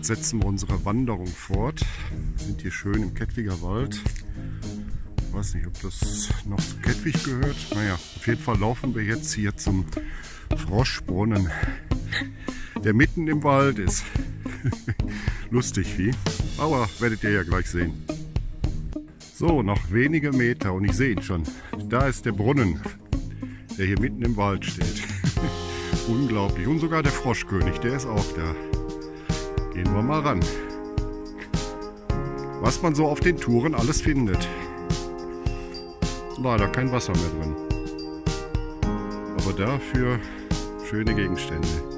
Jetzt setzen wir unsere Wanderung fort. Wir sind hier schön im Kettwiger Wald. Ich weiß nicht, ob das noch zu Kettwig gehört. Naja, auf jeden Fall laufen wir jetzt hier zum Froschbrunnen, der mitten im Wald ist. Lustig wie, aber werdet ihr ja gleich sehen. So, noch wenige Meter und ich sehe ihn schon. Da ist der Brunnen, der hier mitten im Wald steht. Unglaublich. Und sogar der Froschkönig, der ist auch da. Gehen wir mal ran. Was man so auf den Touren alles findet. Leider kein Wasser mehr drin. Aber dafür schöne Gegenstände.